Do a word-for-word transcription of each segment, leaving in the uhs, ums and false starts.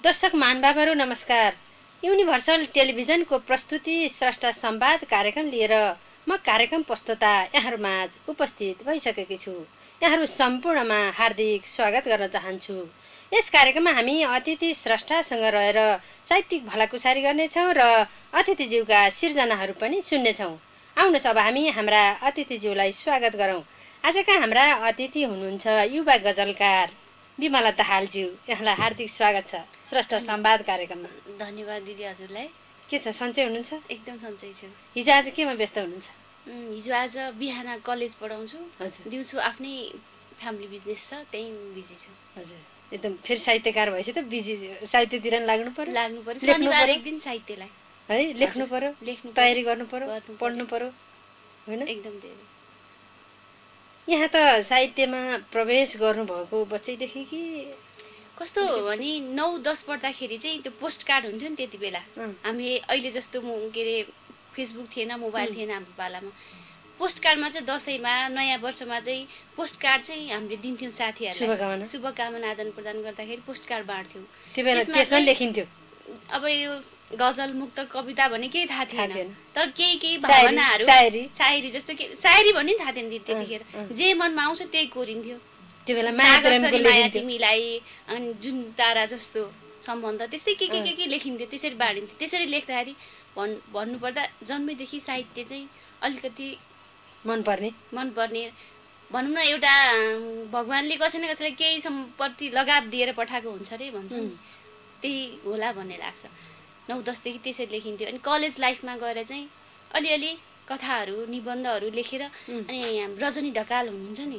दर्शक महानुभावहरू नमस्कार। युनिभर्सल टेलिभिजनको प्रस्तुति स्रष्टा संवाद कार्यक्रम लिएर म कार्यक्रम प्रस्तुता यहाँहरूमाझ उपस्थित भइसकेकी छु। यहाँहरू सम्पूर्णमा हार्दिक स्वागत गर्न चाहन्छु। यस कार्यक्रममा हामी अतिथि स्रष्टासँग रहेर साहित्यिक भलाकुसारी गर्नेछौँ र अतिथिज्यूका सिर्जनाहरू पनि सुन्नेछौँ। आउनुहोस् अब हामी हाम्रा अतिथिज्यूलाई स्वागत गरौँ। आजका हाम्रा अतिथि हुनुहुन्छ युवा गजलकार विमला दाहालज्यू। यहाँलाई हार्दिक स्वागत छ स्रष्टा संवाद कार्यक्रममा। धन्यवाद दिदी हजुरलाई। के छ, सन्चै हुनुहुन्छ? एकदम सन्चै छु। हिजो आज केमा व्यस्त हुनुहुन्छ? हिजो आज बिहान कलेज पढाउँछु, हजुर। दिउँसो आफ्नै फ्यामिली बिजनेस छ, त्यही बिजी छु। हजुर, एकदम फेरि साहित्यकार भएपछि त बिजी, साहित्यतिर लाग्नु पर्यो लाग्नु पर्यो। शनिबार एक दिन साहित्यलाई है लेख्नु पर्यो, लेख्नु तयारी गर्नु पर्यो, पढ्नु पर्यो, होइन? एकदम धेरै। यहाँ त साहित्यमा प्रवेश गर्नुभएको बच्चैदेखि कि कस्तो भने नौ दस पढ्दाखेरि चाहिँ त्यो पोस्ट कार्ड हुन्थ्यो नि त्यति बेला। हामीले अहिले जस्तो म के अरे फेसबुक थिएन, मोबाइल थिएन हाम्रो पालामा। पोस्ट कार्डमा चाहिँ दसैँमा नयाँ वर्षमा चाहिँ पोस्ट कार्ड चाहिँ हामीले दिन्थ्यौँ साथीहरूलाई, शुभकामना आदान प्रदान गर्दाखेरि पोस्ट कार्ड बाँड्थ्यौँ। त्यसमा लेखिन्थ्यो अब यो गजल मुक्त कविता भन्ने केही थाहा थिएन, तर केही केही भावनाहरू सायरी जस्तो के सायरी भन्ने थाहा थिएन त्यतिखेर। जे मनमा आउँछ त्यही कोरिन्थ्यो। त्यो बेला माया तिमीलाई अनि जुन तारा जस्तो सम्बन्ध त्यस्तै के के के के लेखिन्थ्यो, त्यसरी बाँडिन्थ्यो। त्यसरी लेख्दाखेरि भन् भन्नुपर्दा जन्मैदेखि साहित्य चाहिँ अलिकति मनपर्ने मनपर्ने भनौँ न, एउटा भगवान्ले कसै न कसैलाई केही सम्पत्ति लगाव दिएर पठाएको हुन्छ अरे भन्छ नि, त्यही होला भन्ने लाग्छ। नौ दसदेखि त्यसरी लेखिन्थ्यो। अनि कलेज लाइफमा गएर चाहिँ अलिअलि कथाहरू निबन्धहरू लेखेर, अनि रजनी ढकाल हुनुहुन्छ नि,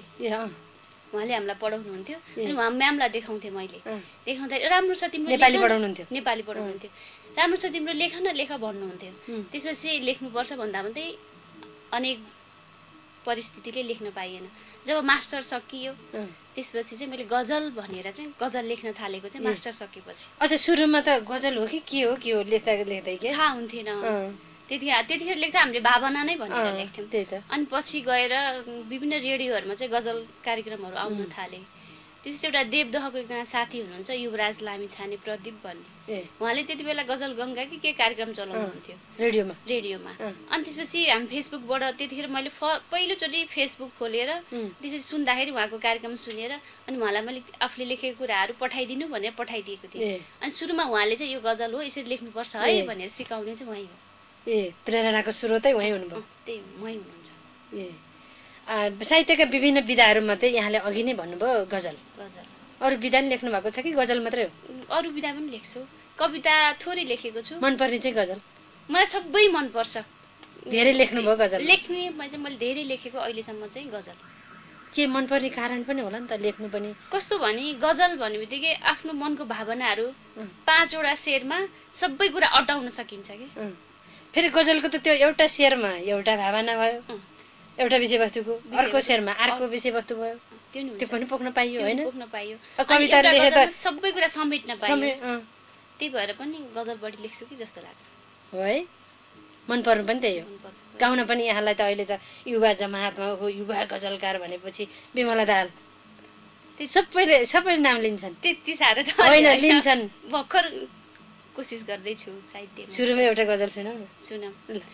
उहाँले हामीलाई पढाउनुहुन्थ्यो। अनि उहाँ म्यामलाई देखाउँथेँ मैले, देखाउँदा राम्रो छ तिम्रो, नेपाली पढाउनुहुन्थ्यो नेपाली पढाउनुहुन्थ्यो राम्रो छ तिम्रो, लेख न लेख भन्नुहुन्थ्यो। त्यसपछि लेख्नुपर्छ भन्दा भन्दै अनेक परिस्थितिले लेख्न पाइएन। जब मास्टर सकियो त्यसपछि चाहिँ मैले गजल भनेर चाहिँ गजल लेख्न थालेको चाहिँ मास्टर सकेपछि। अच्छा, सुरुमा त गजल हो कि के हो के हो लेख्दा लेख्दै के थाहा हुन्थेन। त्यतिखेर त्यतिखेर लेख्दा हामीले भावना नै भनेर लेख्थ्यौँ। त्यही त। अनि पछि गएर विभिन्न रेडियोहरूमा चाहिँ गजल कार्यक्रमहरू आउन थाले। त्यसपछि एउटा देवदहको एकजना साथी हुनुहुन्छ युवराज लामी छाने प्रदीप भन्ने, उहाँले त्यति बेला गजल गङ्गा कि के कार्यक्रम चलाउनुहुन्थ्यो रेडियोमा रेडियोमा अनि त्यसपछि हामी फेसबुकबाट त्यतिखेर मैले फ पहिलोचोटि फेसबुक खोलेर त्यसपछि सुन्दाखेरि उहाँको कार्यक्रम सुनेर अनि उहाँलाई मैले आफूले लेखेको कुराहरू पठाइदिनु भनेर पठाइदिएको थिएँ। अनि सुरुमा उहाँले चाहिँ यो गजल हो यसरी लेख्नुपर्छ है भनेर सिकाउने चाहिँ उहाँ हो। ए, प्रेरणाको स्रोतै उहाँ हुनुभयो। त्यही उहाँ हुनुहुन्छ। ए, साहित्यका विभिन्न विधाहरूमध्ये यहाँले अघि नै भन्नुभयो गजल। गजल अरू विधा पनि लेख्नु भएको छ कि गजल मात्रै हो? अरू विधा पनि लेख्छु, कविता थोरै लेखेको छु। मनपर्ने चाहिँ गजल? मलाई सबै मनपर्छ। धेरै लेख्नुभयो गजल? लेख्नेमा चाहिँ मैले धेरै लेखेको अहिलेसम्म चाहिँ गजल। के मनपर्ने कारण पनि होला नि त लेख्नु पनि? कस्तो भने गजल भन्ने बित्तिकै आफ्नो मनको भावनाहरू पाँचवटा शेरमा सबै कुरा अटाउन सकिन्छ कि। फेरि गजलको त त्यो एउटा शेरमा एउटा भावना भयो, एउटा विषयवस्तुको अर्को शेरमा अर्को विषयवस्तु भयो, त्यो पनि पोख्न पाइयो होइन? पोख्न पाइयो। कविता लेखे त सबै कुरा समेट्न पाइयो। त्यही भएर पनि गजल बढी लेख्छु कि जस्तो लाग्छ। हो है, मन पर्नु पनि त्यही हो। गाउन पनि यहाँलाई त अहिले त युवा जमातमा हो युवा गजलकार भनेपछि विमला दाहाल त्यो सबैले सबैले नाम लिन्छन्। त्यति साह्रो त होइन, लिन्छन्। भर्खर कोसिस गर्दैछु साहित्यमा। सुरुमै एउटा गजल सुनाऊ न। सुनाऊ।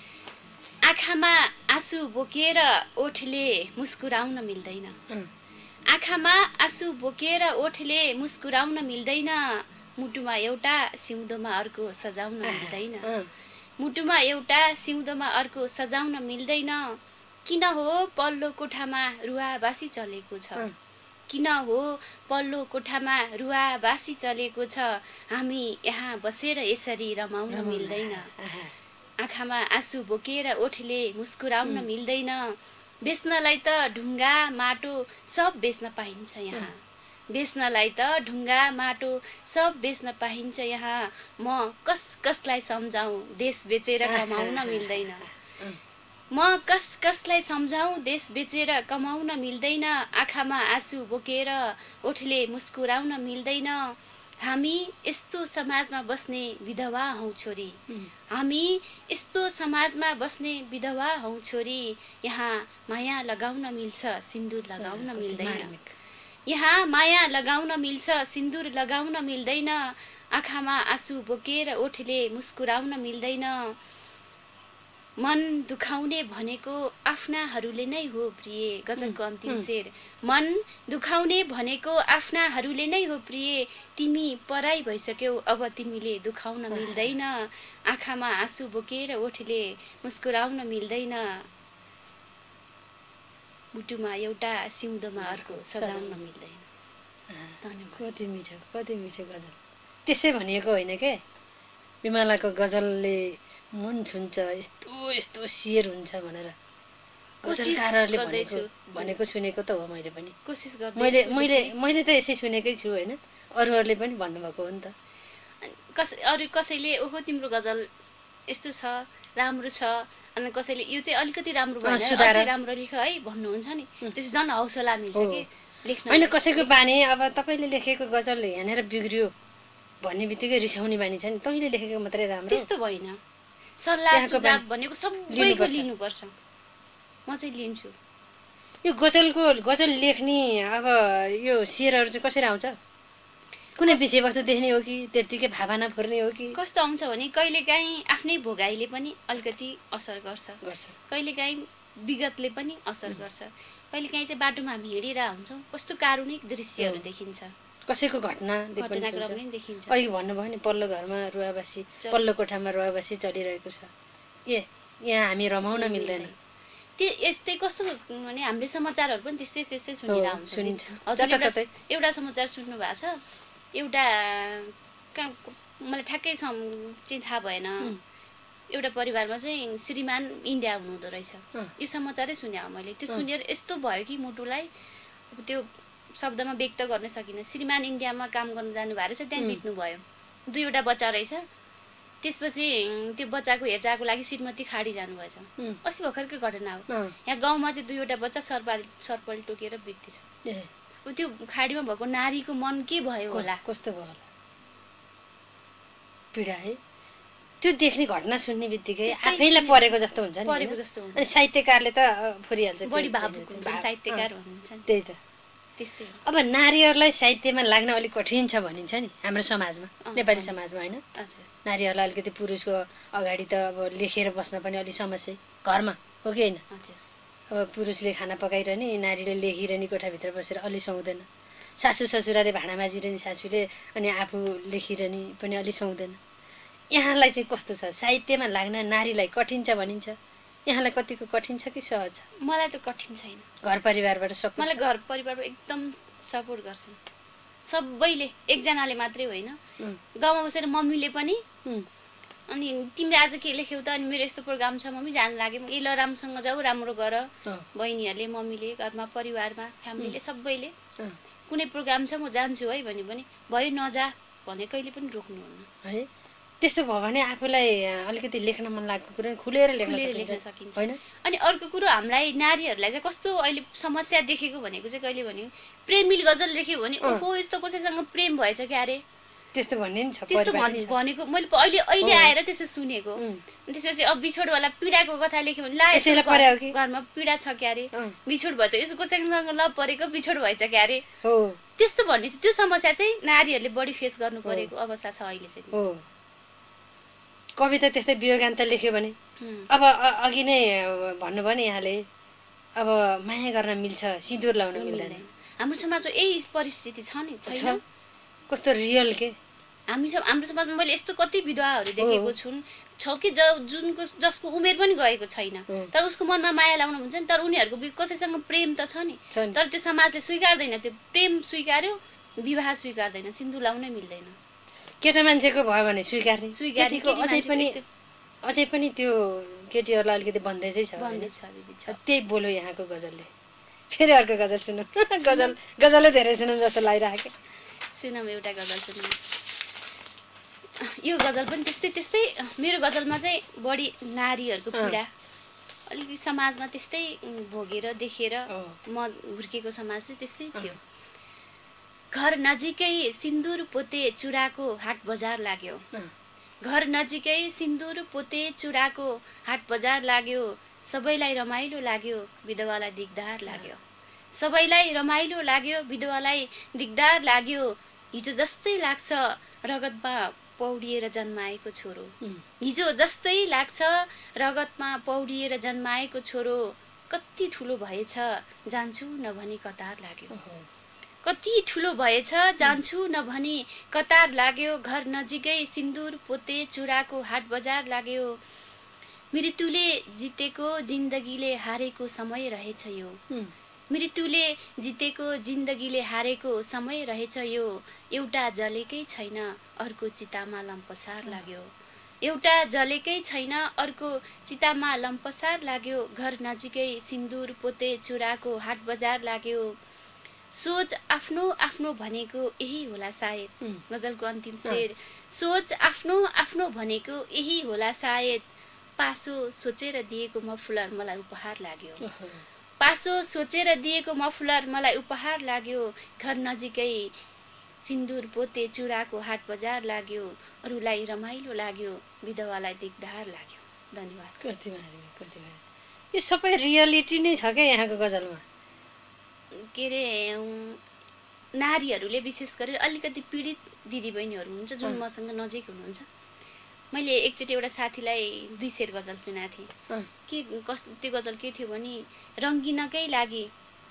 आँखामा आँसु बोकेर ओठले मुस्कुराउन मिल्दैन, आँखामा आँसु बोकेर ओठले मुस्कुराउन मिल्दैन, मुटुमा एउटा सिउँदोमा अर्को सजाउन मिल्दैन, मुटुमा एउटा सिउँदोमा अर्को सजाउन मिल्दैन, किन हो पल्लो कोठामा रुवाबासी चलेको छ, किन हो पल्लो कोठामा रुवाबासी चलेको छ, हामी यहाँ बसेर यसरी रमाउन मिल्दैन, आँखामा आँसु बोकेर ओठले मुस्कुराउन मिल्दैन, बेच्नलाई त ढुङ्गा माटो सब बेच्न पाइन्छ यहाँ, बेच्नलाई त ढुङ्गा माटो सब बेच्न पाइन्छ यहाँ, म कस कसलाई सम्झाउँ देश बेचेर कमाउन मिल्दैन, म कस कसलाई सम्झाउँ देश बेचेर कमाउन मिल्दैन, आँखामा आँसु बोकेर ओठले मुस्कुराउन मिल्दैन, हामी यस्तो समाजमा बस्ने विधवा हौ छोरी, हामी यस्तो समाजमा बस्ने विधवा हौ छोरी, यहाँ माया लगाउन मिल्छ सिन्दुर लगाउन मिल्दैन, यहाँ माया लगाउन मिल्छ सिन्दुर लगाउन मिल्दैन, आँखामा आँसु बोकेर ओठले मुस्कुराउन मिल्दैन मन दुखाउने भनेको आफ्नाहरूले नै हो प्रिय गजलको अन्तिम शेर मन दुखाउने भनेको आफ्नाहरूले नै हो प्रिय तिमी पराई भइसक्यौ अब तिमीले दुखाउन मिल्दैन आँखामा आँसु बोकेर ओठले मुस्कुराउन मिल्दैन मुटुमा एउटा सिउँदोमा अर्को सजाउन मिल्दैन कति मिठो कति मिठो गजल त्यसै भनिएको होइन के विमलाको गजलले मन छुन्छ यस्तो यस्तो शेर हुन्छ भनेर गजलकारहरूले भनेको भनेको सुनेको त हो मैले पनि कोसिस गर्दै मैले मैले मैले त यसै सुनेकै छु होइन अरूहरूले पनि भन्नुभएको हो नि त कस अरू कसैले ओहो तिम्रो गजल यस्तो छ राम्रो छ अनि कसैले यो चाहिँ अलिकति राम्रो भएन अझै राम्रो लेख है भन्नुहुन्छ नि त्यसै झन् हौसला मिल्छ के लेख्न होइन कसैको बानी अब तपाईँले लेखेको गजल यहाँनिर बिग्रियो भन्ने बित्तिकै रिसाउने बानी छ नि तैँले लेखेको मात्रै राम्रो त्यस्तो होइन सल्लाह सुझाव भनेको सबैको लिनुपर्छ म चाहिँ लिन्छु यो गजलको गजल लेख्ने अब यो शेरहरू चाहिँ कसरी आउँछ कुनै विषयवस्तु देख्ने हो कि त्यत्तिकै भावना फुर्ने हो कि कस्तो आउँछ भने कहिलेकाहीँ आफ्नै भोगाइले पनि अलिकति असर गर्छ गर्छ कहिलेकाहीँ विगतले पनि असर गर्छ कहिलेकाहीँ चाहिँ बाटोमा हामी हिँडेर हुन्छौँ कस्तो कारुणिक दृश्यहरू देखिन्छ कसैको घटना घटनाक्रम पनि देखिन्छ अहिले भन्नुभयो नि पल्लो घरमा रुवाबासी पल्लो कोठामा रुवाबासी चलिरहेको छ ए यहाँ हामी रमाउन मिल्दैन त्यो यस्तै कस्तो भने हामीले समाचारहरू पनि त्यस्तै त्यस्तै सुनिरहेको हुन्छ सुनिन्छ एउटा समाचार सुन्नु भएको छ एउटा मलाई ठ्याक्कै चाहिँ थाहा भएन एउटा परिवारमा चाहिँ श्रीमान इन्डिया हुनुहुँदो रहेछ यो समाचारै सुने मैले त्यो सुनेर यस्तो भयो कि मुटुलाई त्यो शब्दमा व्यक्त गर्न सकिनँ श्रीमान इन्डियामा काम गर्न जानु भएको रहेछ त्यहाँ बित्नु भयो दुईवटा बच्चा रहेछ त्यसपछि त्यो बच्चाको हेरचाहको लागि श्रीमती खाडी जानुभएछ अस्ति भर्खरकै घटना हो यहाँ गाउँमा चाहिँ दुईवटा बच्चा सर्पाल सर्पल टोकेर बित्दैछ त्यो खाडीमा भएको नारीको मन के भयो होला कस्तो भयो होला पीडा है त्यो देख्ने घटना सुन्ने बित्तिकै आफैलाई परेको जस्तो हुन्छ नि परेको जस्तो हुन्छ अनि साहित्यकारले त फुरिहाल्छ बढी भावुक हुन्छ साहित्यकार भन्नुहुन्छ त्यही त त्यस्तै अब नारीहरूलाई साहित्यमा लाग्न अलिक कठिन छ भनिन्छ नि हाम्रो समाजमा नेपाली समाजमा होइन हजुर नारीहरूलाई अलिकति पुरुषको अगाडि त अब लेखेर बस्न पनि अलिक समस्या घरमा हो कि होइन हजुर अब पुरुषले खाना पकाइरहने नारीले लेखिरहने कोठाभित्र बसेर अलि सुहाउँदैन सासू ससुराले भाँडा माझिरहने सासूले अनि आफू लेखिरहने पनि अलि सुहाउँदैन यहाँलाई चाहिँ कस्तो छ साहित्यमा लाग्न नारीलाई कठिन छ भनिन्छ यहाँलाई कतिको कठिन छ कि सहज छ मलाई त कठिन छैन घर परिवारबाट सपोर्ट मलाई घर परिवारबाट एकदम सपोर्ट गर्छन् सबैले एकजनाले मात्रै होइन गाउँमा बसेर मम्मीले पनि अनि तिमीले आज के लेख्यौ त अनि मेरो यस्तो प्रोग्राम छ मम्मी जान लाग्यो ए ल राम्रोसँग जाऊ राम्रो गर बहिनीहरूले मम्मीले घरमा परिवारमा फ्यामिलीले सबैले कुनै प्रोग्राम छ म जान्छु है भने पनि भयो नजा भने कहिले पनि रोक्नुहुन्न है त्यस्तो भयो भने आफूलाई अलिकति लेख्न मन लागेको कुरा खुलेर लेख्न सकिन्छ होइन अनि अर्को कुरो हामीलाई नारीहरूलाई चाहिँ कस्तो अहिले समस्या देखेको भनेको चाहिँ कहिले भने प्रेमिल गजल लेख्यो भने ओहो यस्तो कसैसँग प्रेम भएछ क्या अरे त्यस्तो भन्ने नि छ त्यस्तो भनेको मैले अहिले अहिले आएर त्यस्तो सुनेको त्यसपछि अब बिछोडवाला पीडाको कथा लेख्यो भने ला घरमा पीडा छ क्या अरे बिछोड भयो त यसो कसैसँग लभ परेको बिछोड भएछ क्या अरे त्यस्तो भन्ने चाहिँ त्यो समस्या चाहिँ नारीहरूले बढी फेस गर्नु परेको अवस्था छ अहिले चाहिँ कविता त्यस्तै वियोगान्त लेख्यो भने अब अघि नै भन्नुभयो नि यहाँले अब माया गर्न मिल्छ सिन्दुर लाउन मिल्दैन हाम्रो समाजमा यही परिस्थिति छ नि छैन कस्तो रियल के हामी हाम्रो समाजमा मैले यस्तो कति विधवाहरू देखेको छु छ कि जुनको जसको उमेर पनि गएको छैन तर उसको मनमा माया लाउन हुन्छ नि तर उनीहरूको कसैसँग प्रेम त छ नि तर त्यो समाजले स्वीकार्दैन त्यो प्रेम स्वीकार्यो विवाह स्वीकार्दैन सिन्दुर लाउनै मिल्दैन केटा मान्छेको भयो भने स्वीकार्ने स्वीकार्नेको अझै पनि अझै पनि त्यो केटीहरूलाई अलिकति बन्दैछै छ त्यही बोलो यहाँको गजलले फेरि अर्को गजल सुनौँ गजल गजलै धेरै सुनौँ जस्तो लागिरहेको सुनौँ एउटा गजल सुनौँ यो गजल पनि त्यस्तै त्यस्तै मेरो गजलमा चाहिँ बढी नारीहरूको पीडा अलिकति समाजमा त्यस्तै भोगेर देखेर म हुर्केको समाज चाहिँ त्यस्तै थियो घर नजिकै सिन्दुर पोते चुराको हाट बजार लाग्यो घर नजिकै सिन्दुर पोते चुराको हाट बजार लाग्यो सबैलाई रमाइलो लाग्यो विधवालाई दिगदार लाग्यो सबैलाई रमाइलो लाग्यो विधवालाई दिगदार लाग्यो हिजो जस्तै लाग्छ रगतमा पौडिएर जन्माएको छोरो हिजो जस्तै लाग्छ रगतमा पौडिएर जन्माएको छोरो कति ठुलो भएछ जान्छु नभनी कतार लाग्यो कति ठुलो भएछ जान्छु नभनी कतार लाग्यो घर नजिकै सिन्दुर पोते चुराको हाट बजार लाग्यो मृत्युले जितेको जिन्दगीले हारेको समय रहेछ यो मृत्युले जितेको जिन्दगीले हारेको समय रहेछ यो एउटा जलेकै छैन अर्को चितामा लम्पसार लाग्यो एउटा जलेकै छैन अर्को चितामा लम्पसार लाग्यो घर नजिकै सिन्दुर पोते चुराको हाट बजार लाग्यो सोच आफ्नो आफ्नो भनेको यही होला सायद गजलको अन्तिम शेर सोच आफ्नो आफ्नो भनेको यही होला सायद पासो सोचेर दिएको मफलर मलाई उपहार लाग्यो पासो सोचेर दिएको मफलर मलाई उपहार लाग्यो घर नजिकै सिन्दुर पोते चुराको हाट बजार लाग्यो अरूलाई रमाइलो लाग्यो विधवालाई दिगदार लाग्यो धन्यवाद कति भारी कति भारी यो सबै रियालिटी नै छ क्या यहाँको गजलमा के अरे नारीहरूले विशेष गरेर अलिकति पीडित दिदीबहिनीहरू हुनुहुन्छ जुन मसँग नजिक हुनुहुन्छ मैले एकचोटि एउटा साथीलाई दुई शेर गजल सुनाएको थिएँ के कस्तो त्यो गजल के थियो भने रङ्गिनकै लागि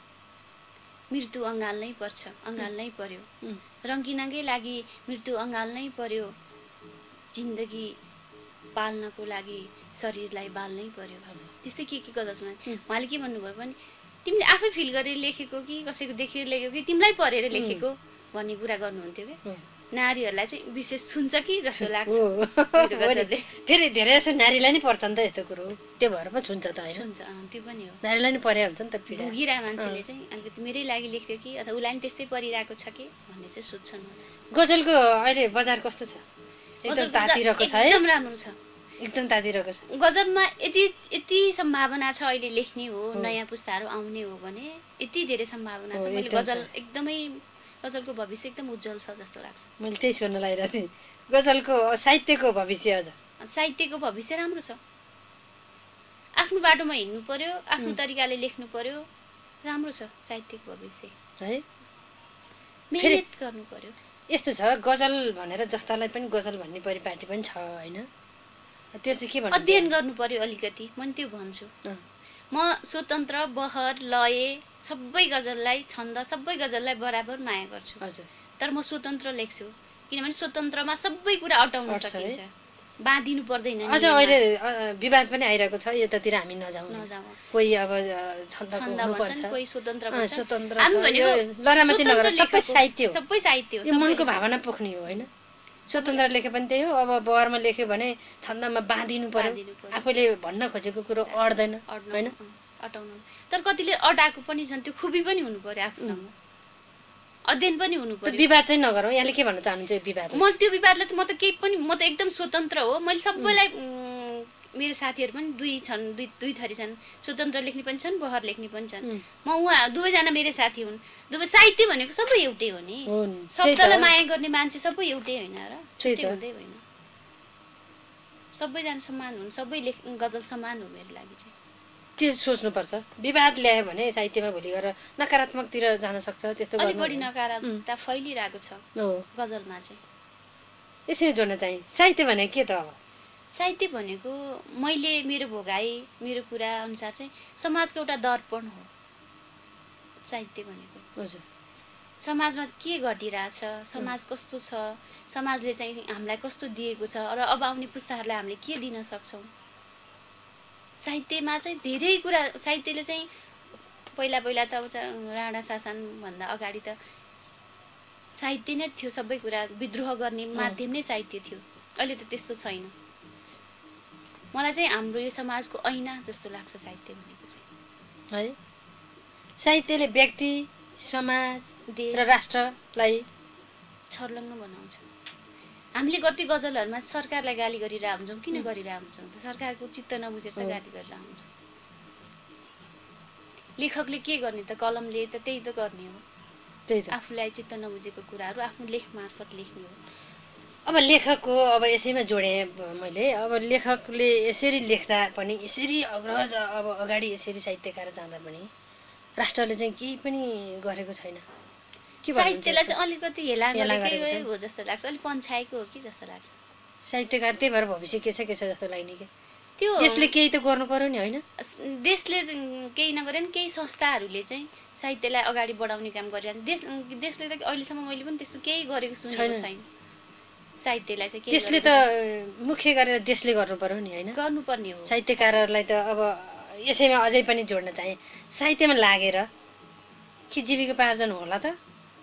मृत्यु अँगाल्नै पर्छ अँगाल्नै पर्यो रङ्गिनकै लागि मृत्यु अँगाल्नै पर्यो जिन्दगी पाल्नको लागि शरीरलाई बाल्नै पर्यो त्यस्तै के के गजल सुनाएको उहाँले के भन्नुभयो भने तिमीले आफै फिल गरेर लेखेको कि कसैको देखेर लेखेको कि तिमीलाई पढेर लेखेको भन्ने कुरा गर्नुहुन्थ्यो क्या नारीहरूलाई चाहिँ विशेष सुन्छ कि जस्तो लाग्छ फेरि धेरै जस्तो नारीलाई नै पर्छ नि त यस्तो कुरो त्यो भएर पो छुन्छ त होइन छुन्छ त्यो पनि हो नारीलाई नै परे हुन्छ नि त पीडा भोगिरा मान्छेले चाहिँ अलिकति मेरै लागि लेख्थ्यो कि अथवा उसलाई पनि त्यस्तै परिरहेको छ कि भन्ने चाहिँ सोध्छन् गजलको अहिले बजार कस्तो छ एकदम तातिरहेको छ है एकदम राम्रो छ एकदम तातिरहेको छ गजलमा यति यति सम्भावना छ अहिले लेख्ने हो नयाँ पुस्ताहरू आउने हो भने यति धेरै सम्भावना छ मैले गजल एकदमै गजलको भविष्य एकदम उज्जवल छ जस्तो लाग्छ मैले त्यही सुन्न लागिरहेको थिएँ गजलको साहित्यको भविष्य अझ साहित्यको भविष्य राम्रो छ आफ्नो बाटोमा हिँड्नु पर्यो आफ्नो तरिकाले लेख्नु पर्यो राम्रो छ साहित्यको भविष्य है मेहनत गर्नु पर्यो यस्तो छ गजल भनेर जस्तालाई पनि गजल भन्ने परिपाटी पनि छ होइन त्यो चाहिँ के भन्नु अध्ययन गर्नु पर्यो अलिकति म त्यो भन्छु म स्वतन्त्र बहर लय सबै गजललाई छन्द सबै गजललाई बराबर माया गर्छु हजुर तर म स्वतन्त्र लेख्छु किनभने स्वतन्त्रमा सबै कुरा अटाउन सकिन्छ बाँधिनु पर्दैन अझ अहिले विवाद पनि आइरहेको छ यतातिर हामी नजाउँ नजाउँ कोही अब छन्द भन्छन् कोही स्वतन्त्र भन्छन् स्वतन्त्र हामी भनेको लरामती नगर सबै साहित्य हो सबै साहित्य हो यो मनको भावना पोख्ने हो होइन स्वतन्त्र लेखे पनि त्यही हो अब बहरमा लेख्यो भने छन्दमा बाँधिनु पर्यो आफूले भन्न खोजेको कुरो अड्दैन होइन अटाउनु तर कतिले अटाएको पनि छन् त्यो खुबी पनि हुनु पर्यो आफूसँग अध्ययन पनि हुनु पर्यो विवाद चाहिँ नगरौँ यहाँले के भन्न चाहनुहुन्छ यो विवाद म त्यो विवादलाई त म त केही पनि म त एकदम स्वतन्त्र हो मैले सबैलाई मेरो साथीहरू पनि दुई छन् दुई दुई थरी छन् स्वतन्त्र लेख्ने पनि छन् बहर लेख्ने पनि छन् म उहाँ दुवैजना मेरो साथी हुन् दुवै साहित्य भनेको सबै एउटै हो नि शब्दलाई माया गर्ने मान्छे सबै एउटै होइन र छुट्टै हुँदै होइन सबैजना समान हुन् सबै लेख गजल समान हो मेरो लागि चाहिँ के सोच्नुपर्छ विवाद ल्यायो भने साहित्यमा भोलि गएर नकारात्मकतिर जान सक्छ त्यस्तो अलि बढी नकारात्मकता फैलिरहेको छ गजलमा चाहिँ यसरी जोड्न चाहिँ साहित्य भने के त अब साहित्य भनेको मैले मेरो भोगाई मेरो कुरा अनुसार चाहिँ समाजको एउटा दर्पण हो साहित्य भनेको हजुर समाजमा के घटिरहेछ समाज कस्तो छ समाजले चाहिँ हामीलाई कस्तो दिएको छ र अब आउने पुस्ताहरूलाई हामीले के दिन सक्छौँ साहित्यमा चाहिँ धेरै कुरा साहित्यले चाहिँ पहिला पहिला त अब राणा शासनभन्दा अगाडि त साहित्य नै थियो सबै कुरा विद्रोह गर्ने माध्यम नै साहित्य थियो अहिले त त्यस्तो छैन मलाई चाहिँ हाम्रो यो समाजको ऐना जस्तो लाग्छ साहित्य भनेको चाहिँ है साहित्यले व्यक्ति समाज देश र राष्ट्रलाई छर्लङ्ग बनाउँछ हामीले कति गजलहरूमा सरकारलाई गाली गरिरहेको हुन्छौँ किन गरिरहेको हुन्छौँ त सरकारको चित्त नबुझेर त गाली गरिरहेको हुन्छौँ लेखकले के गर्ने त कलमले त त्यही त गर्ने हो त्यही त आफूलाई चित्त नबुझेको कुराहरू आफ्नो लेख मार्फत लेख्ने हो अब लेखकको अब यसैमा जोडेँ मैले अब लेखकले यसरी लेख्दा पनि यसरी अग्रज अब अगाडि यसरी साहित्यकार जाँदा पनि राष्ट्रले चाहिँ केही पनि गरेको छैन के साहित्यलाई चाहिँ अलिकति हेला गरेकै हो जस्तो लाग्छ, अलिक पन्छाएको हो कि जस्तो लाग्छ। साहित्यकार त्यही भएर भविष्य के छ के छ जस्तो लाग्ने के त्यो देशले केही त गर्नु पर्यो नि होइन? देशले केही नगरे नि केही संस्थाहरूले चाहिँ साहित्यलाई अगाडि बढाउने काम गरिरहेको देश देशले त अहिलेसम्म मैले पनि त्यस्तो केही गरेको सुनेको छैन। साहित्यलाई चाहिँ के त्यसले त मुख्य गरेर देशले गर्नु पर्यो नि होइन? गर्नुपर्ने हो। साहित्यकारहरूलाई त अब यसैमा अझै पनि जोड्न चाहे साहित्यमा लागेर के जीविकोपार्जन होला त?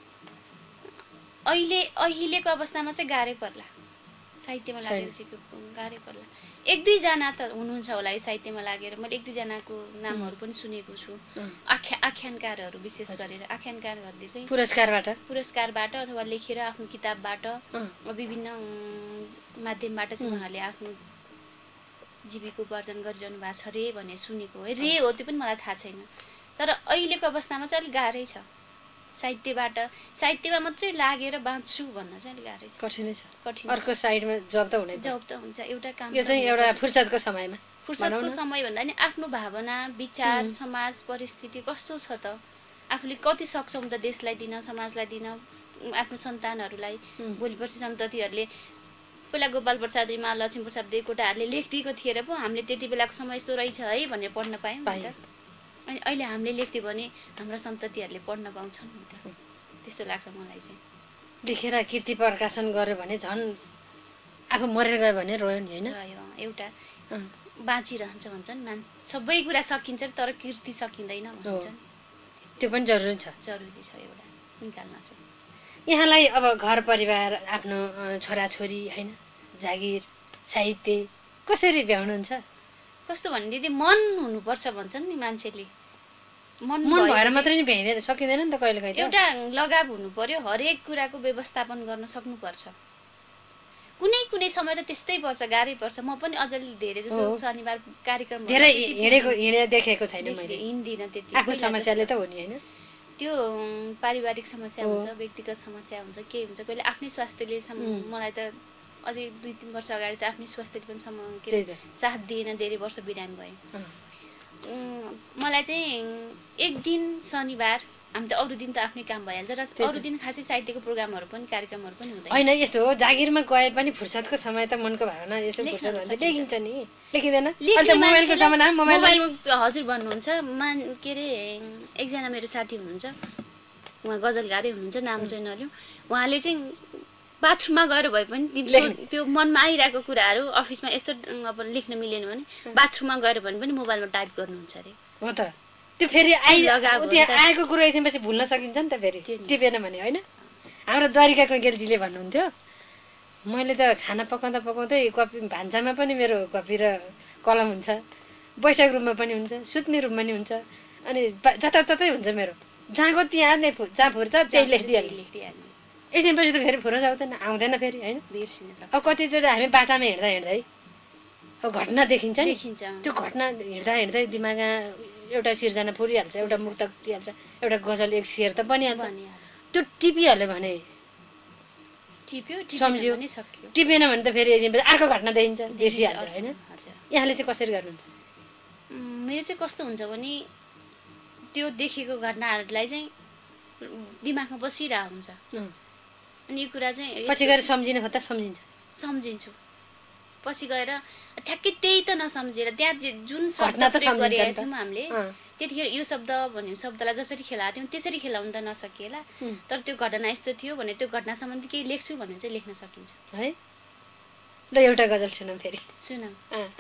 अहिले अहिलेको अवस्थामा चाहिँ गाह्रै पर्ला साहित्यमा लागेर चाहिँ गाह्रै पर्ला। एक दुईजना त हुनुहुन्छ होला है साहित्यमा लागेर, मैले एक दुईजनाको नामहरू पनि सुनेको छु। आख्या आख्यानकारहरू विशेष गरेर आख्यानकारहरूले चाहिँ पुरस्कारबाट पुरस्कारबाट अथवा लेखेर आफ्नो किताबबाट विभिन्न माध्यमबाट चाहिँ उहाँहरूले आफ्नो जीविकोपार्जन गरिरहनु भएको छ रे भन्ने सुनेको है। रे हो त्यो पनि मलाई थाहा छैन, तर अहिलेको अवस्थामा चाहिँ अलिक गाह्रै छ साहित्यबाट। साहित्यमा मात्रै लागेर बाँच्छु भन्न चाहिँ अलिक गाह्रै छ, कठिनै छ। कठिन अर्को साइडमा जब त हुनै जब त हुन्छ एउटा काम यो चाहिँ एउटा फुर्सदको समयमा फुर्सदको समय भन्दा नि आफ्नो भावना विचार समाज परिस्थिति कस्तो छ त, आफूले कति सक्छौँ त देशलाई दिन समाजलाई दिन आफ्नो सन्तानहरूलाई। भोलि पर्सि सन्ततिहरूले पहिला गोपाल प्रसाद रिमाल लक्ष्मी प्रसाद देवकोटाहरूले लेखिदिएको थिएर पो हामीले त्यति बेलाको समय यस्तो रहेछ है भनेर पढ्न पायौँ नि त। अनि अहिले हामीले लेख्थ्यौँ भने हाम्रा सन्ततिहरूले पढ्न पाउँछन् नि त, त्यस्तो लाग्छ मलाई चाहिँ। लेखेर कृति प्रकाशन गर्यो भने झन् आफू मरेर गयो भने रोयो नि होइन? रह्यो एउटा बाँचिरहन्छ भन्छन्, मान सबै कुरा सकिन्छ तर कृति सकिँदैन भन्छन्। त्यो पनि जरुरी छ, जरुरी छ एउटा निकाल्न चाहिँ। यहाँलाई अब घर परिवार आफ्नो छोराछोरी होइन जागिर साहित्य कसरी भ्याउनुहुन्छ? कस्तो भने दिदी मन हुनुपर्छ भन्छन् नि मान्छेले, मन मन भएर मात्रै नि भ्याइँदैन सकिँदैन नि त कहिले कहिले। एउटा लगाव हुनु पर्यो, हरेक कुराको व्यवस्थापन गर्न सक्नुपर्छ। कुनै कुनै समय त त्यस्तै पर्छ, गाह्रै पर्छ। म पनि अझ धेरै जसो शनिबार कार्यक्रम धेरै हिँडेको हिँडे देखेको छैन मैले, हिँड्दिनँ त्यति। आफ्नो समस्याले त हो नि होइन? त्यो पारिवारिक समस्या हुन्छ, व्यक्तिगत समस्या हुन्छ, के हुन्छ, कहिले आफ्नै स्वास्थ्यले मलाई त अझै दुई तिन वर्ष अगाडि त आफ्नै स्वास्थ्यले पनि सम के साथ दिएन, धेरै वर्ष बिरामी भएँ। मलाई चाहिँ एक दिन शनिबार, हामी त अरू दिन त आफ्नै काम भइहाल्छ र अरू दिन खासै साहित्यको प्रोग्रामहरू पनि कार्यक्रमहरू पनि हुँदैन। होइन यस्तो हो, जागिरमा गए पनि फुर्सदको समय त मनको भावना यसो फुर्सद भन्छ लेखिन्छ नि, लेखिँदैन? मोबाइलको जमाना मोबाइल हजुर भन्नुहुन्छ मान के अरे एकजना मेरो साथी हुनुहुन्छ, उहाँ गजलकारै हुनुहुन्छ, नाम चाहिँ नलिउँ। उहाँले चाहिँ बाथरुममा गएर भए पनि त्यो मनमा आइरहेको कुराहरू अफिसमा यस्तो अब लेख्न मिलेन भने बाथरुममा गएर भने पनि मोबाइलमा टाइप गर्नुहुन्छ अरे। हो त त्यो फेरि आइ त्यहाँ आएको कुरो एकछिनपछि भुल्न सकिन्छ नि त फेरि टिपेन भने होइन? हाम्रो द्वारिका कोइकेलजीले भन्नुहुन्थ्यो, मैले त खाना पकाउँदा पकाउँदै कपी भान्सामा पनि मेरो कपी र कलम हुन्छ, बैठक रुममा पनि हुन्छ, सुत्ने रुममा पनि हुन्छ, अनि जताततै हुन्छ मेरो, जहाँको त्यहाँ नै फुर जहाँ फुर्छ त्यही लेखिदिइहाल्ने। एकछिनपछि त फेरि फुर्स आउँदैन आउँदैन फेरि होइन? बिर्सिन्छ। अब कतिचोटि हामी बाटामा हिँड्दा हिँड्दै अब घटना देखिन्छ नि, देखिन्छ त्यो घटना हिँड्दा हिँड्दै दिमागमा एउटा सिर्जना पुरिहाल्छ, एउटा मुक्तक पुरिहाल्छ, एउटा गजल एक शेर त बनिहाल्छ। त्यो टिपिहाल्यो भने टिप्यो सम्झियो, टिपेन भने त फेरि एकछिनपछि अर्को घटना देखिन्छ, बिर्सिहाल्छ होइन? यहाँले चाहिँ कसरी गर्नुहुन्छ? मेरो चाहिँ कस्तो हुन्छ भने त्यो देखेको घटनाहरूलाई चाहिँ दिमागमा बसिरहेको हुन्छ, अनि यो कुरा चाहिँ पछि गएर सम्झिन खोज्दा सम्झिन्छ, सम्झिन्छु। पछि गएर ठ्याक्कै त्यही त नसम्झेर त्यहाँ जुन शब्द प्रयोग गरेका थियौँ हामीले त्यतिखेर यो शब्द भन्यो शब्दलाई जसरी खेलाएको थियौँ त्यसरी खेलाउनु त नसकिएला, तर त्यो घटना यस्तो थियो भने त्यो घटना सम्बन्धी केही लेख्छु भने चाहिँ लेख्न सकिन्छ है। ल एउटा गजल सुनौँ फेरि, सुनौँ।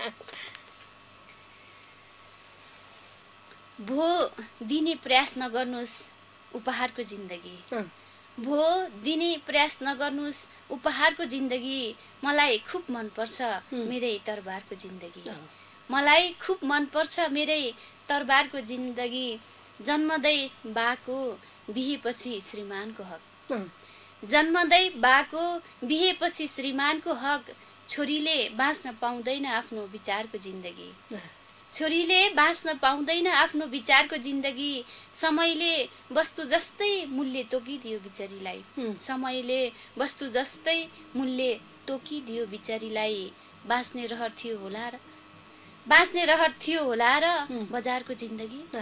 भो दिने प्रयास नगर्नुहोस् उपहारको जिन्दगी, भो दिने प्रयास नगर्नुहोस् उपहारको जिन्दगी, मलाई खुब मनपर्छ मेरै तरबारको जिन्दगी, मलाई खुब मनपर्छ मेरै तरबारको जिन्दगी, जन्मदै बाको बिहेपछि श्रीमानको हक, जन्मदै बाको बिहेपछि श्रीमानको हक, छोरीले बाँच्न पाउँदैन आफ्नो विचारको जिन्दगी, छोरीले बाँच्न पाउँदैन आफ्नो विचारको जिन्दगी, समयले वस्तु जस्तै मूल्य तोकिदियो बिचारीलाई, समयले वस्तु जस्तै मूल्य तोकिदियो बिचारीलाई, बाँच्ने रहर थियो होला र बाँच्ने रहर थियो होला र बजारको जिन्दगी,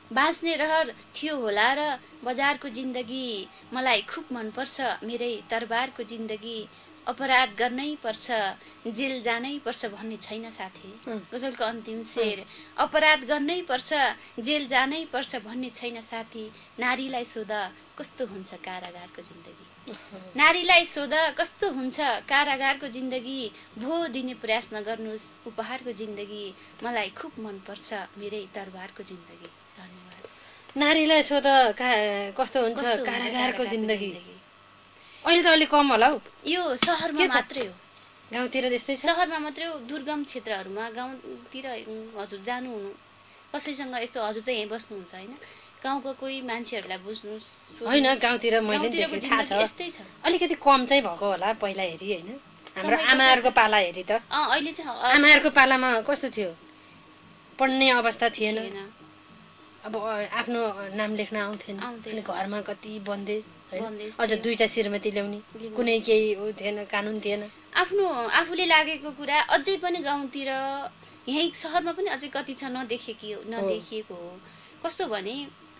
बाँच्ने रहर थियो होला र बजारको जिन्दगी मलाई खुब मनपर्छ मेरै दरबारको जिन्दगी अपराध गर्नै पर्छ जेल जानै पर्छ भन्ने छैन साथी गजलको अन्तिम शेर अपराध गर्नै पर्छ जेल जानै पर्छ भन्ने छैन साथी नारीलाई सोध कस्तो हुन्छ कारागारको जिन्दगी नारीलाई सोध कस्तो हुन्छ कारागारको जिन्दगी भो दिने प्रयास नगर्नुहोस् उपहारको जिन्दगी मलाई खुब मनपर्छ मेरै दरबारको जिन्दगी धन्यवाद नारीलाई सोध कस्तो हुन्छ कारागारको जिन्दगी अहिले त अलि कम होला हौ यो सहरमा मात्रै हो गाउँतिर त्यस्तै छ सहरमा मात्रै हो दुर्गम क्षेत्रहरूमा गाउँतिर हजुर जानु हुनु कसैसँग यस्तो हजुर चाहिँ यहीँ बस्नुहुन्छ होइन गाउँको कोही मान्छेहरूलाई बुझ्नु होइन गाउँतिर मैले देखेँ थाहा छ यस्तै छ अलिकति कम चाहिँ भएको होला पहिला हेरी होइन हाम्रो आमाहरूको पाला हेरी त अँ अहिले चाहिँ आमाहरूको पालामा कस्तो थियो पढ्ने अवस्था थिएन अब आफ्नो नाम लेख्न आउँथेन अनि घरमा कति बन्देज अझ दुईटा श्रीमती ल्याउने कुनै केही थिएन कानुन थिएन आफ्नो आफूले लागेको कुरा अझै पनि गाउँतिर यहीँ सहरमा पनि अझै कति छ नदेखेकी नदेखिएको हो कस्तो भने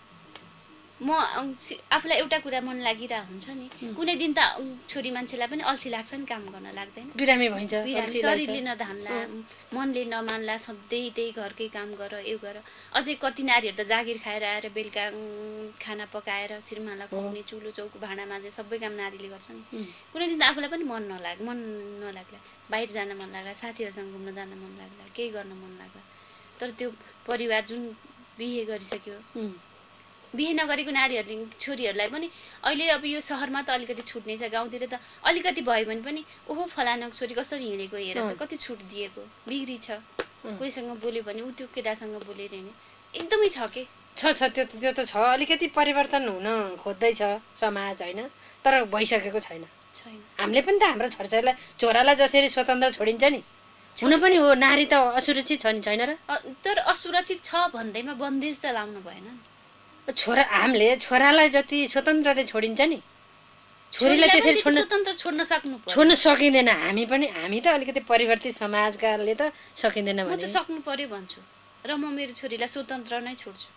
म आफूलाई एउटा कुरा मन लागिरहेको हुन्छ नि कुनै दिन त छोरी मान्छेलाई पनि अल्छी लाग्छ नि काम गर्न लाग्दैन बिरामी भइन्छ शरीरले नधान्ला मनले नमान्ला सधैँ त्यही घरकै काम गर यो गर अझै कति नारीहरू त जागिर खाएर आएर बेलुका खाना पकाएर श्रीमानलाई खुवाउने चुलो चौको भाँडा माझे सबै काम नारीले गर्छ नि कुनै दिन त आफूलाई पनि मन नलाग मन नलाग्ला बाहिर जान मन लाग्ला साथीहरूसँग घुम्न जान मन लाग्ला केही गर्न मन लाग्ला तर त्यो परिवार जुन बिहे गरिसक्यो बिहे नगरेको नारीहरूले छोरीहरूलाई पनि अहिले अब यो सहरमा त अलिकति छुट नै छ गाउँतिर त अलिकति भयो भने पनि ओहो फलाना छोरी कसरी हिँडेको हेर त कति छुट दिएको बिग्री छ कोहीसँग बोल्यो भने उ त्यो केटासँग बोलेर हिँड्ने एकदमै छ के छ छ त्यो त्यो त छ अलिकति परिवर्तन हुन खोज्दैछ समाज होइन तर भइसकेको छैन छैन हामीले पनि त हाम्रो छोराछोरीलाई छोरालाई जसरी स्वतन्त्र छोडिन्छ नि हुन पनि हो नारी त असुरक्षित छ नि छैन र तर असुरक्षित छ भन्दैमा बन्देज त लाउनु भएन नि छोरा हामीले छोरालाई जति स्वतन्त्रले छोडिन्छ नि छोरीलाई त्यसरी छोड्न स्वतन्त्र छोड्न सक्नु पर्यो छोड्न सकिँदैन हामी पनि हामी त अलिकति परिवर्तित समाजकाले त सकिँदैन म भने त सक्नु पर्यो भन्छु र म मेरो छोरीलाई स्वतन्त्र नै छोड्छु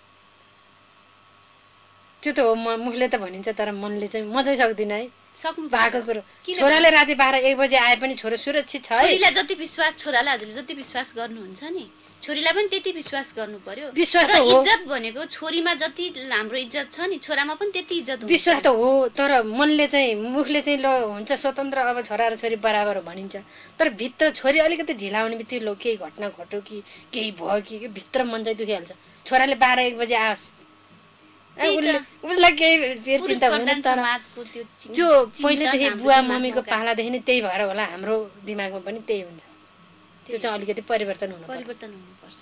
त्यो त हो मुखले त भनिन्छ तर मनले चाहिँ म चाहिँ सक्दिनँ है सक्नु भएको कुरो छोराले राति बाह्र एक बजे आए पनि छोरो सुरक्षित छ है छोरीलाई जति विश्वास छोरालाई हजुरले जति विश्वास गर्नुहुन्छ नि छोरीलाई पनि त्यति विश्वास गर्नु पर्यो विश्वास त हो इज्जत भनेको छोरीमा जति हाम्रो इज्जत छ नि छोरामा पनि त्यति इज्जत हुन्छ विश्वास त हो तर मनले चाहिँ मुखले चाहिँ ल हुन्छ स्वतन्त्र अब छोरा र छोरी बराबर हो भनिन्छ तर भित्र छोरी अलिकति ढिलाउने बित्तिकै लो केही घटना घट्यो कि केही भयो कि भित्र मन चाहिँ दुखिहाल्छ छोराले बाह्र एक बजे आओस् उसलाई केही चिन्ता हुँदैन तर त्यो पहिलेदेखि बुवा मम्मीको पालादेखि नै त्यही भएर होला हाम्रो दिमागमा पनि त्यही हुन्छ त्यो चाहिँ अलिकति परिवर्तन हुनु परिवर्तन हुनुपर्छ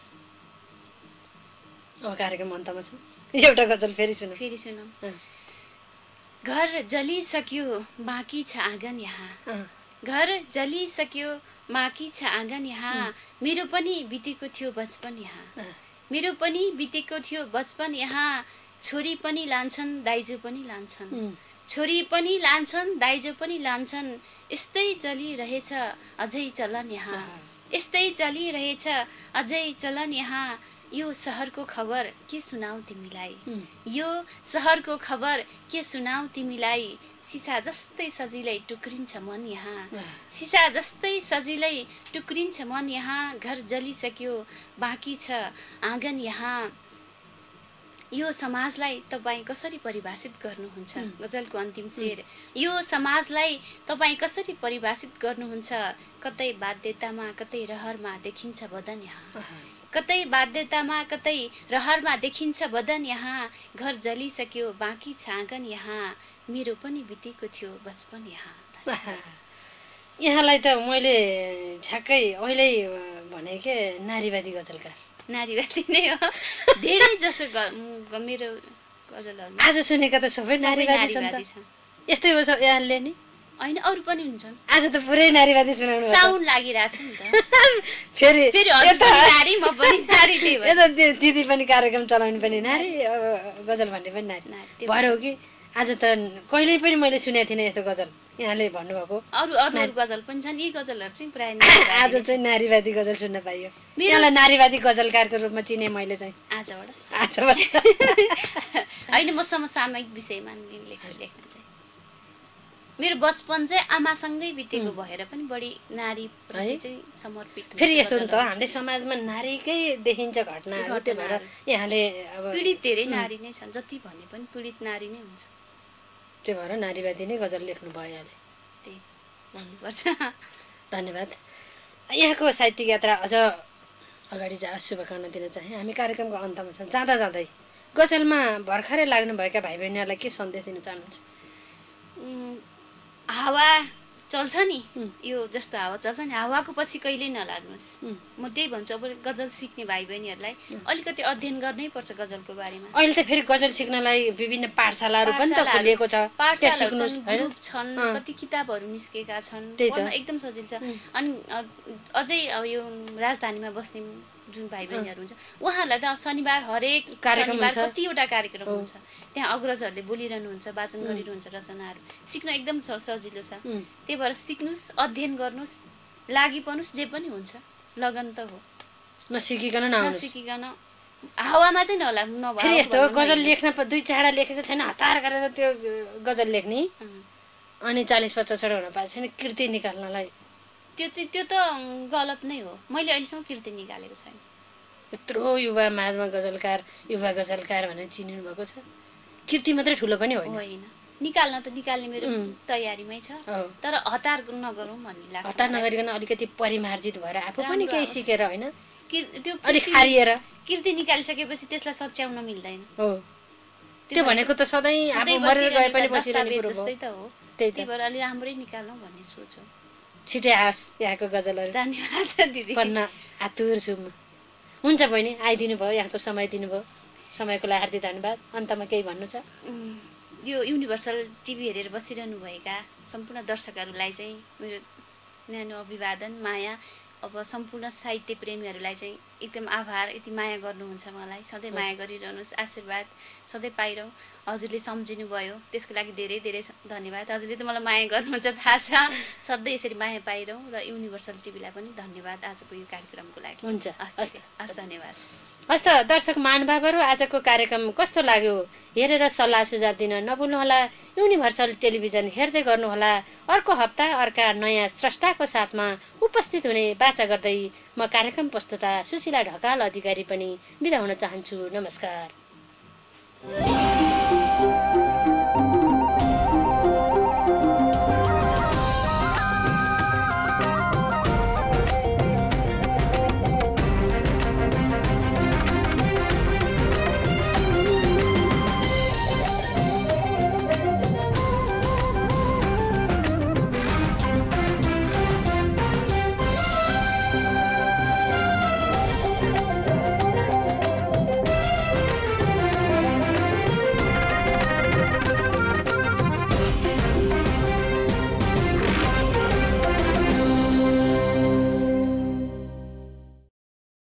अब कार्यक्रम अन्तमा छौँ एउटा गजल फेरि सुनौँ फेरि सुनौँ घर जलिसक्यो बाँकी छ आँगन यहाँ घर जलिसक्यो बाँकी छ आँगन यहाँ मेरो पनि बितेको थियो बचपन यहाँ मेरो पनि बितेको थियो बचपन यहाँ छोरी पनि लान्छन् दाइजो पनि लान्छन् छोरी पनि लान्छन् दाइजो पनि लान्छन् यस्तै चलिरहेछ अझै चलन यहाँ यस्तै चलिरहेछ अझै चलन यहाँ यो सहरको खबर के सुनाऊ तिमीलाई यो सहरको खबर के सुनाऊ तिमीलाई सिसा जस्तै सजिलै टुक्रिन्छ मन यहाँ सिसा जस्तै सजिलै टुक्रिन्छ मन यहाँ घर जलिसक्यो बाँकी छ आँगन यहाँ यो समाजलाई तपाईँ कसरी परिभाषित गर्नुहुन्छ गजलको अन्तिम शेर यो समाजलाई तपाईँ कसरी परिभाषित गर्नुहुन्छ कतै बाध्यतामा कतै रहरमा देखिन्छ बदन यहाँ कतै बाध्यतामा कतै रहरमा देखिन्छ बदन यहाँ घर जलिसक्यो बाँकी छ आँगन यहाँ मेरो पनि बितेको थियो बचपन यहाँ यहाँलाई त मैले ठ्याक्कै अहिले भने के नारीवादी गजलकार नारीवादी नै हो धेरै जसो मेरो गजलहरू आज सुनेका त सबै नारीवादी छन् यस्तै हो यहाँले नि हैन अरु पनि हुन्छन् आज त पुरै नारीवादी सुनाउनु साउन्ड लागिरहेछ नि त फेरि फेरि अरु पनि नारी म पनि नारी त्यही भएर यता दिदी पनि कार्यक्रम चलाउने पनि नारी गजल भन्ने पनि नारी भएर हो कि आज त कहिल्यै पनि मैले सुनेको थिइनँ यस्तो गजल यहाँले भन्नुभएको अरू अरू अरू गजल पनि छन्। यी गजलहरू चाहिँ प्राय आज चाहिँ नारीवादी गजल सुन्न पाइयो। यहाँलाई नारीवादी गजलकारको रूपमा चिने मैले चाहिँ आजबाट आजबाट होइन म समसामयिक विषयमा लेख्छु। लेख्न चाहिँ मेरो बचपन चाहिँ आमासँगै बितेको भएर पनि बढी नारी प्रति चाहिँ समर्पित। फेरि यस्तो नि त हामीले समाजमा नारीकै देखिन्छ घटनाहरू, त्यो भएर यहाँले अब पीडित धेरै नारी नै छन्, जति भने पनि पीडित नारी नै हुन्छ। त्यो भएर नारीवादी नै गजल लेख्नु भयो यहाँले, त्यही भन्नुपर्छ। धन्यवाद। यहाँको साहित्यिक यात्रा अझ अगाडि जाओस् शुभकामना दिन चाहे। हामी कार्यक्रमको अन्तमा छौँ। जाँदा जाँदै गजलमा भर्खरै लाग्नुभएका भाइ बहिनीहरूलाई के सन्देश दिन चाहनुहुन्छ? हावा चल्छ नि, यो जस्तो हावा चल्छ नि, हावाको पछि कहिल्यै नलाग्नुहोस्। म त्यही भन्छु। अब गजल सिक्ने भाइ बहिनीहरूलाई अलिकति अध्ययन गर्नै पर्छ गजलको बारेमा। अहिले त फेरि गजल सिक्नलाई विभिन्न पाठशालाहरू पनि त खोलिएको छ, पाठशालाहरू छन्, ग्रुप छन्, कति किताबहरू निस्केका छन्, पढ्न एकदम सजिलो छ। अनि अझै अब यो राजधानीमा बस्ने जुन भाइ बहिनीहरू हुन्छ उहाँहरूलाई त शनिबार हरेक शनिबार कतिवटा कार्यक्रम हुन्छ, त्यहाँ अग्रजहरूले बोलिरहनुहुन्छ, वाचन गरिरहन्छ रचनाहरू, सिक्न एकदम सजिलो छ। त्यही भएर सिक्नुहोस्, अध्ययन गर्नुहोस्, लागि पर्नुहोस्, जे पनि हुन्छ। लगन त हो, नसिकिकन नसिकिकन हावामा चाहिँ नलाग्नु। नभए फेरि यस्तो गजल लेख्न दुई चारवटा लेखेको छैन हतार गरेर त्यो गजल लेख्ने अनि चालिस पचासवटा हुन पाएको छैन कृति निकाल्नलाई, त्यो चाहिँ त्यो त गलत नै हो। मैले अहिलेसम्म कृति निकालेको छैन। यत्रो युवा माझमा गजलकार युवा गजलकार भनेर चिनिनु भएको छ। कृति मात्रै ठुलो पनि होइन, होइन निकाल्न त निकाल्ने मेरो तयारीमै छ, तर हतार नगरौँ भन्ने लाग्छ। हतार नगरिकन अलिकति परिमार्जित भएर आफू पनि केही सिकेर होइन, त्यो अलिक खारिएर कृति निकालिसकेपछि त्यसलाई सच्याउन मिल्दैन। हो, त्यो भनेको त सधैँ आफू मरेर गए पनि बसिरहने कुरो जस्तै त हो। त्यही भएर अलि राम्रै निकालौँ भन्ने सोच हो। छिटै आओस् यहाँको गजलहरू। धन्यवाद दिदी, पढ्न आतुर छु म। हुन्छ बहिनी, आइदिनु भयो, यहाँको समय दिनुभयो, समयको लागि हार्दिक धन्यवाद। अन्तमा केही भन्नु छ? यो युनिभर्सल टिभी हेरेर बसिरहनुभएका सम्पूर्ण दर्शकहरूलाई चाहिँ मेरो न्यानो अभिवादन, माया। अब सम्पूर्ण साहित्य प्रेमीहरूलाई चाहिँ एकदम आभार, यति माया गर्नुहुन्छ मलाई, सधैँ माया गरिरहनुहोस्, आशीर्वाद सधैँ पाइरहँ। हजुरले सम्झिनु भयो त्यसको लागि धेरै धेरै धन्यवाद। हजुरले त मलाई माया गर्नुहुन्छ थाहा छ, सधैँ यसरी माया पाइरहँ। र युनिभर्सल टिभीलाई पनि धन्यवाद आजको यो कार्यक्रमको लागि। हुन्छ, हस् हस् धन्यवाद। हस् त दर्शक महानुभावहरू, आजको कार्यक्रम कस्तो लाग्यो हेरेर सल्लाह सुझाव दिन नभुल्नुहोला। युनिभर्सल टेलिभिजन हेर्दै गर्नुहोला। अर्को हप्ता अर्का नयाँ स्रष्टाको साथमा उपस्थित हुने बाचा गर्दै म कार्यक्रम प्रस्तुता सुशीला ढकाल अधिकारी पनि बिदा हुन चाहन्छु। नमस्कार।